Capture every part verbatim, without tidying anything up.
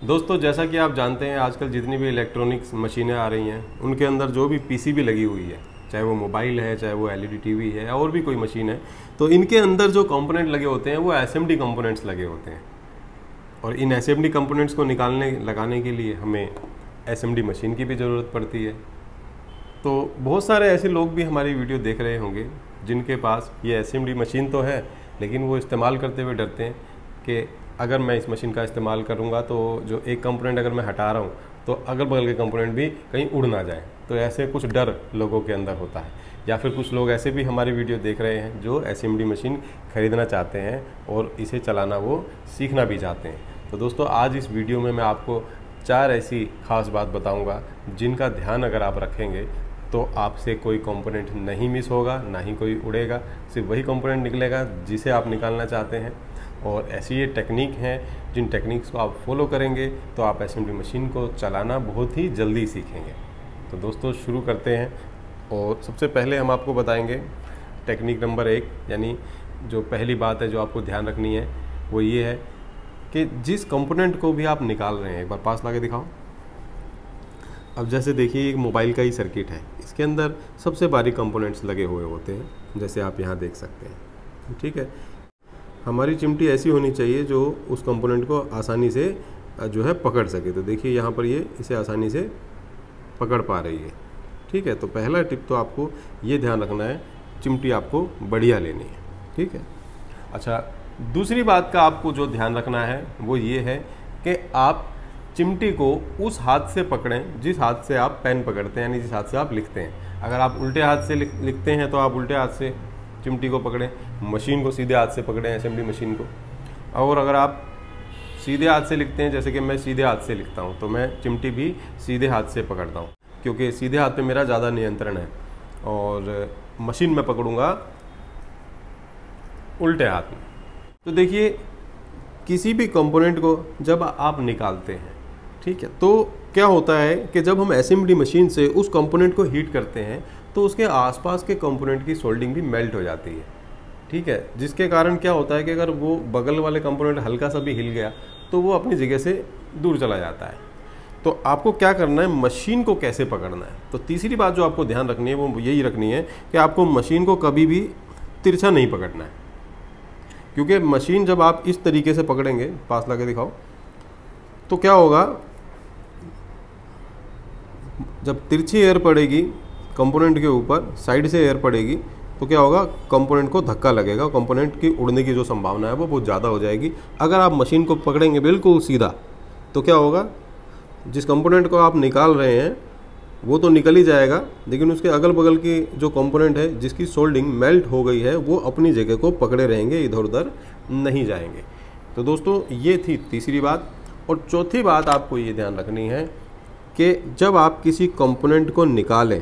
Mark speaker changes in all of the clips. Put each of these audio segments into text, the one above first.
Speaker 1: दोस्तों जैसा कि आप जानते हैं आजकल जितनी भी इलेक्ट्रॉनिक्स मशीनें आ रही हैं उनके अंदर जो भी पीसीबी लगी हुई है, चाहे वो मोबाइल है, चाहे वो एलईडी टीवी है और भी कोई मशीन है, तो इनके अंदर जो कंपोनेंट लगे होते हैं वो एसएमडी कंपोनेंट्स लगे होते हैं। और इन एसएमडी कंपोनेंट्स को निकालने लगाने के लिए हमें एसएमडी मशीन की भी ज़रूरत पड़ती है। तो बहुत सारे ऐसे लोग भी हमारी वीडियो देख रहे होंगे जिनके पास ये एसएमडी मशीन तो है, लेकिन वो इस्तेमाल करते हुए डरते हैं कि अगर मैं इस मशीन का इस्तेमाल करूंगा तो जो एक कंपोनेंट अगर मैं हटा रहा हूं तो अगल बगल के कंपोनेंट भी कहीं उड़ ना जाए। तो ऐसे कुछ डर लोगों के अंदर होता है। या फिर कुछ लोग ऐसे भी हमारी वीडियो देख रहे हैं जो एसएमडी मशीन ख़रीदना चाहते हैं और इसे चलाना वो सीखना भी चाहते हैं। तो दोस्तों आज इस वीडियो में मैं आपको चार ऐसी ख़ास बात बताऊँगा जिनका ध्यान अगर आप रखेंगे तो आपसे कोई कंपोनेंट नहीं मिस होगा, ना ही कोई उड़ेगा, सिर्फ वही कंपोनेंट निकलेगा जिसे आप निकालना चाहते हैं। और ऐसी ये टेक्निक हैं जिन टेक्निक्स को आप फॉलो करेंगे तो आप एसएमडी मशीन को चलाना बहुत ही जल्दी सीखेंगे। तो दोस्तों शुरू करते हैं। और सबसे पहले हम आपको बताएंगे टेक्निक नंबर एक, यानी जो पहली बात है जो आपको ध्यान रखनी है वो ये है कि जिस कंपोनेंट को भी आप निकाल रहे हैं, एक बार पास ला के दिखाओ। अब जैसे देखिए एक मोबाइल का ही सर्किट है, इसके अंदर सबसे बारीक कंपोनेंट्स लगे हुए होते हैं, जैसे आप यहाँ देख सकते हैं। ठीक है, हमारी चिमटी ऐसी होनी चाहिए जो उस कंपोनेंट को आसानी से जो है पकड़ सके। तो देखिए यहाँ पर ये इसे आसानी से पकड़ पा रही है। ठीक है, तो पहला टिप तो आपको ये ध्यान रखना है, चिमटी आपको बढ़िया लेनी है। ठीक है, अच्छा दूसरी बात का आपको जो ध्यान रखना है वो ये है कि आप चिमटी को उस हाथ से पकड़ें जिस हाथ से आप पेन पकड़ते हैं, यानी जिस हाथ से आप लिखते हैं। अगर आप उल्टे हाथ से लिख, लिखते हैं तो आप उल्टे हाथ से चिमटी को पकड़ें, मशीन को सीधे हाथ से पकड़ें, एसएमडी मशीन को। और अगर आप सीधे हाथ से लिखते हैं, जैसे कि मैं सीधे हाथ से लिखता हूं, तो मैं चिमटी भी सीधे हाथ से पकड़ता हूं, क्योंकि सीधे हाथ पे मेरा ज़्यादा नियंत्रण है। और मशीन में पकड़ूंगा उल्टे हाथ में। तो देखिए किसी भी कंपोनेंट को जब आप निकालते हैं, ठीक है, तो क्या होता है कि जब हम एसएमडी मशीन से उस कंपोनेंट को हीट करते हैं तो उसके आसपास के कंपोनेंट की सोल्डिंग भी मेल्ट हो जाती है। ठीक है, जिसके कारण क्या होता है कि अगर वो बगल वाले कंपोनेंट हल्का सा भी हिल गया तो वो अपनी जगह से दूर चला जाता है। तो आपको क्या करना है, मशीन को कैसे पकड़ना है। तो तीसरी बात जो आपको ध्यान रखनी है वो यही रखनी है कि आपको मशीन को कभी भी तिरछा नहीं पकड़ना है, क्योंकि मशीन जब आप इस तरीके से पकड़ेंगे, पास ला के दिखाओ, तो क्या होगा, जब तिरछी एयर पड़ेगी कंपोनेंट के ऊपर, साइड से एयर पड़ेगी, तो क्या होगा, कंपोनेंट को धक्का लगेगा, कंपोनेंट की उड़ने की जो संभावना है वो बहुत ज़्यादा हो जाएगी। अगर आप मशीन को पकड़ेंगे बिल्कुल सीधा तो क्या होगा, जिस कंपोनेंट को आप निकाल रहे हैं वो तो निकल ही जाएगा, लेकिन उसके अगल बगल की जो कंपोनेंट है जिसकी सोल्डिंग मेल्ट हो गई है वो अपनी जगह को पकड़े रहेंगे, इधर उधर नहीं जाएंगे। तो दोस्तों ये थी तीसरी बात। और चौथी बात आपको ये ध्यान रखनी है कि जब आप किसी कंपोनेंट को निकालें,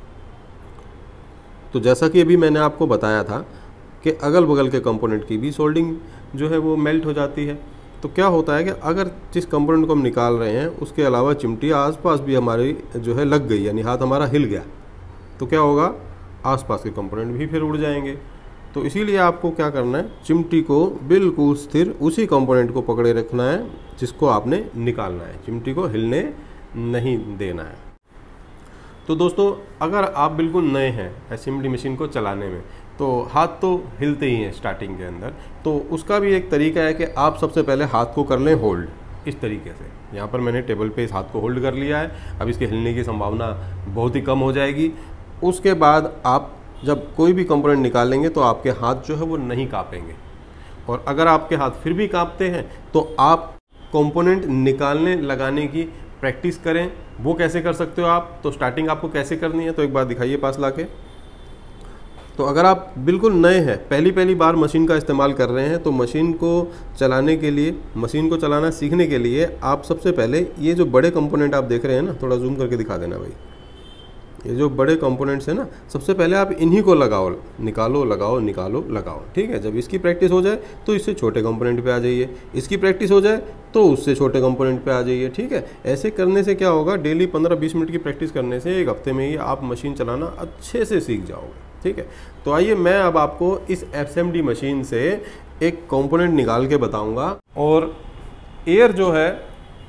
Speaker 1: तो जैसा कि अभी मैंने आपको बताया था कि अगल बगल के कंपोनेंट की भी सोल्डिंग जो है वो मेल्ट हो जाती है। तो क्या होता है कि अगर जिस कंपोनेंट को हम निकाल रहे हैं उसके अलावा चिमटी आसपास भी हमारी जो है लग गई, यानी हाथ हमारा हिल गया, तो क्या होगा, आसपास के कंपोनेंट भी फिर उड़ जाएंगे। तो इसीलिए आपको क्या करना है, चिमटी को बिल्कुल स्थिर उसी कंपोनेंट को पकड़े रखना है जिसको आपने निकालना है, चिमटी को हिलने नहीं देना है। तो दोस्तों अगर आप बिल्कुल नए हैं एसएमडी मशीन को चलाने में, तो हाथ तो हिलते ही हैं स्टार्टिंग के अंदर, तो उसका भी एक तरीका है कि आप सबसे पहले हाथ को कर लें होल्ड, इस तरीके से। यहाँ पर मैंने टेबल पे इस हाथ को होल्ड कर लिया है, अब इसके हिलने की संभावना बहुत ही कम हो जाएगी। उसके बाद आप जब कोई भी कंपोनेंट निकालेंगे तो आपके हाथ जो है वो नहीं काँपेंगे। और अगर आपके हाथ फिर भी काँपते हैं तो आप कंपोनेंट निकालने लगाने की प्रैक्टिस करें। वो कैसे कर सकते हो आप, तो स्टार्टिंग आपको कैसे करनी है तो एक बार दिखाइए पास लाके। तो अगर आप बिल्कुल नए हैं, पहली पहली बार मशीन का इस्तेमाल कर रहे हैं, तो मशीन को चलाने के लिए, मशीन को चलाना सीखने के लिए आप सबसे पहले ये जो बड़े कंपोनेंट आप देख रहे हैं ना, थोड़ा जूम करके दिखा देना भाई, ये जो बड़े कंपोनेंट्स हैं ना, सबसे पहले आप इन्हीं को लगाओ, निकालो लगाओ निकालो लगाओ। ठीक है, जब इसकी प्रैक्टिस हो जाए तो इससे छोटे कंपोनेंट पे आ जाइए, इसकी प्रैक्टिस हो जाए तो उससे छोटे कंपोनेंट पे आ जाइए। ठीक है, ऐसे करने से क्या होगा, डेली पंद्रह बीस मिनट की प्रैक्टिस करने से एक हफ्ते में ही आप मशीन चलाना अच्छे से सीख जाओगे। ठीक है, तो आइए मैं अब आपको इस एसएमडी मशीन से एक कंपोनेंट निकाल के बताऊँगा। और एयर जो है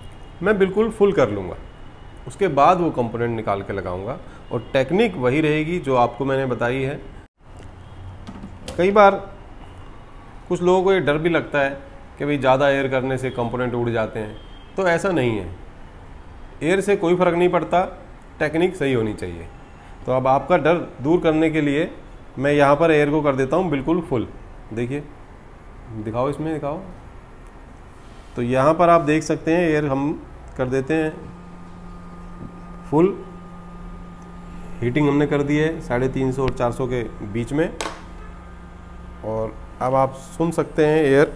Speaker 1: मैं बिल्कुल फुल कर लूँगा, उसके बाद वो कंपोनेंट निकाल के लगाऊंगा। और टेक्निक वही रहेगी जो आपको मैंने बताई है। कई बार कुछ लोगों को ये डर भी लगता है कि भाई ज़्यादा एयर करने से कंपोनेंट उड़ जाते हैं, तो ऐसा नहीं है। एयर से कोई फ़र्क नहीं पड़ता, टेक्निक सही होनी चाहिए। तो अब आपका डर दूर करने के लिए मैं यहाँ पर एयर को कर देता हूँ बिल्कुल फुल। देखिए, दिखाओ, इसमें दिखाओ। तो यहाँ पर आप देख सकते हैं एयर हम कर देते हैं फुल। हीटिंग हमने कर दी है साढ़े तीन सौ और चार सौ के बीच में। और अब आप सुन सकते हैं एयर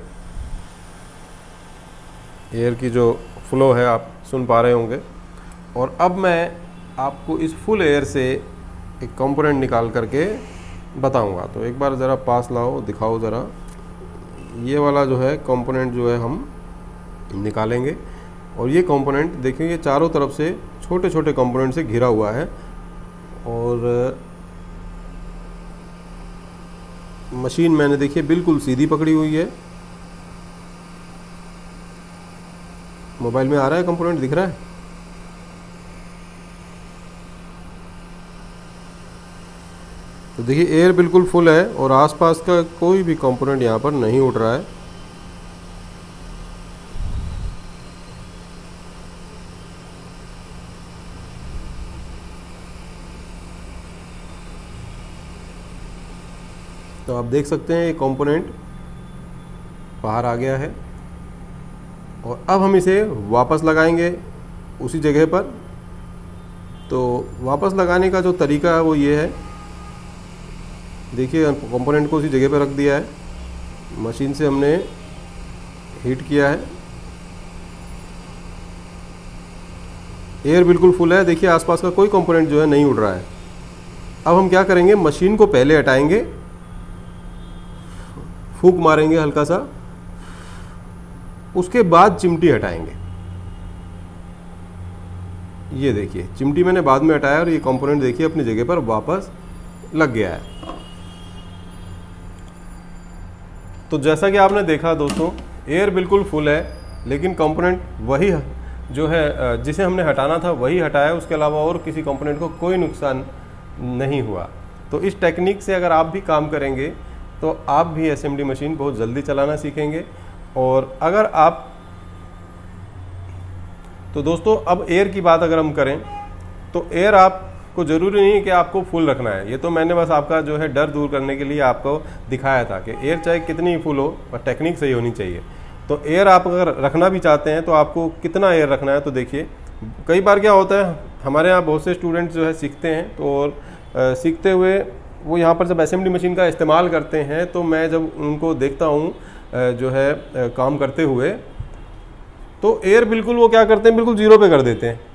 Speaker 1: एयर की जो फ्लो है आप सुन पा रहे होंगे। और अब मैं आपको इस फुल एयर से एक कंपोनेंट निकाल करके बताऊंगा। तो एक बार ज़रा पास लाओ, दिखाओ ज़रा। ये वाला जो है कंपोनेंट जो है हम निकालेंगे। और ये कंपोनेंट देखिए, ये चारों तरफ से छोटे छोटे कंपोनेंट से घिरा हुआ है। और मशीन मैंने देखिए बिल्कुल सीधी पकड़ी हुई है। मोबाइल में आ रहा है, कंपोनेंट दिख रहा है। तो देखिए एयर बिल्कुल फुल है और आसपास का कोई भी कंपोनेंट यहाँ पर नहीं उड़ रहा है। तो आप देख सकते हैं ये कंपोनेंट बाहर आ गया है। और अब हम इसे वापस लगाएंगे उसी जगह पर। तो वापस लगाने का जो तरीका है वो ये है, देखिए कंपोनेंट को उसी जगह पर रख दिया है, मशीन से हमने हीट किया है, एयर बिल्कुल फुल है। देखिए आसपास का कोई कंपोनेंट जो है नहीं उड़ रहा है। अब हम क्या करेंगे, मशीन को पहले हटाएंगे, फूंक मारेंगे हल्का सा, उसके बाद चिमटी हटाएंगे। ये देखिए चिमटी मैंने बाद में हटाया और ये कंपोनेंट देखिए अपनी जगह पर वापस लग गया है। तो जैसा कि आपने देखा दोस्तों, एयर बिल्कुल फुल है, लेकिन कंपोनेंट वही जो है जिसे हमने हटाना था वही हटाया, उसके अलावा और किसी कंपोनेंट को कोई नुकसान नहीं हुआ। तो इस टेक्निक से अगर आप भी काम करेंगे तो आप भी एसएमडी मशीन बहुत जल्दी चलाना सीखेंगे। और अगर आप तो दोस्तों अब एयर की बात अगर हम करें तो एयर आपको ज़रूरी नहीं है कि आपको फुल रखना है। ये तो मैंने बस आपका जो है डर दूर करने के लिए आपको दिखाया था कि एयर चाहे कितनी ही फुल हो पर टेक्निक सही होनी चाहिए। तो एयर आप अगर रखना भी चाहते हैं तो आपको कितना एयर रखना है, तो देखिए कई बार क्या होता है, हमारे यहाँ बहुत से स्टूडेंट्स जो है सीखते हैं, तो और सीखते हुए वो यहाँ पर जब एसएमडी मशीन का इस्तेमाल करते हैं तो मैं जब उनको देखता हूँ जो है काम करते हुए, तो एयर बिल्कुल वो क्या करते हैं, बिल्कुल जीरो पे कर देते हैं।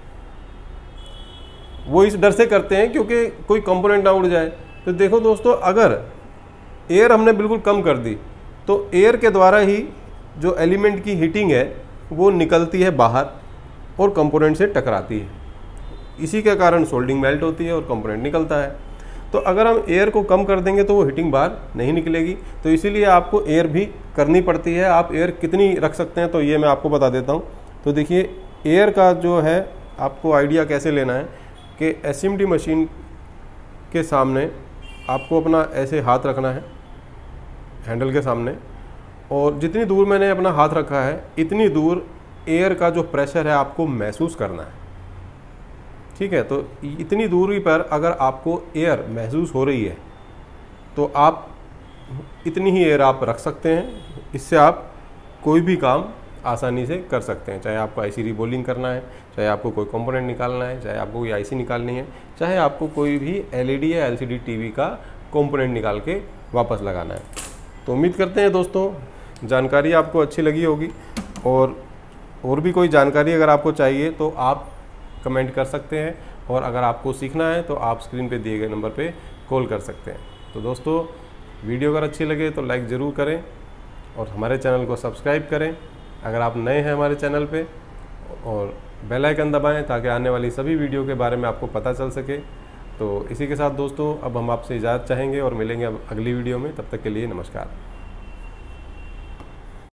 Speaker 1: वो इस डर से करते हैं क्योंकि कोई कंपोनेंट ना उड़ जाए। तो देखो दोस्तों, अगर एयर हमने बिल्कुल कम कर दी तो एयर के द्वारा ही जो एलिमेंट की हीटिंग है वो निकलती है बाहर और कंपोनेंट से टकराती है। इसी के कारण सोल्डिंग मेल्ट होती है और कंपोनेंट निकलता है। तो अगर हम एयर को कम कर देंगे तो वो हीटिंग बाहर नहीं निकलेगी। तो इसीलिए आपको एयर भी करनी पड़ती है। आप एयर कितनी रख सकते हैं तो ये मैं आपको बता देता हूँ। तो देखिए एयर का जो है आपको आइडिया कैसे लेना है कि एसएमडी मशीन के सामने आपको अपना ऐसे हाथ रखना है हैंडल के सामने, और जितनी दूर मैंने अपना हाथ रखा है इतनी दूर एयर का जो प्रेशर है आपको महसूस करना है। ठीक है, तो इतनी दूरी पर अगर आपको एयर महसूस हो रही है तो आप इतनी ही एयर आप रख सकते हैं। इससे आप कोई भी काम आसानी से कर सकते हैं, चाहे आपको आईसी रीबोलिंग करना है, चाहे आपको कोई कंपोनेंट निकालना है, चाहे आपको कोई आईसी निकालनी है, चाहे आपको कोई भी एलईडी या एलसीडी टीवी का कंपोनेंट निकाल के वापस लगाना है। तो उम्मीद करते हैं दोस्तों जानकारी आपको अच्छी लगी होगी। और और भी कोई जानकारी अगर आपको चाहिए तो आप कमेंट कर सकते हैं, और अगर आपको सीखना है तो आप स्क्रीन पे दिए गए नंबर पे कॉल कर सकते हैं। तो दोस्तों वीडियो अगर अच्छी लगे तो लाइक ज़रूर करें और हमारे चैनल को सब्सक्राइब करें अगर आप नए हैं हमारे चैनल पे, और बेल आइकन दबाएं ताकि आने वाली सभी वीडियो के बारे में आपको पता चल सके। तो इसी के साथ दोस्तों अब हम आपसे इजाज़त चाहेंगे और मिलेंगे अब अगली वीडियो में। तब तक के लिए नमस्कार।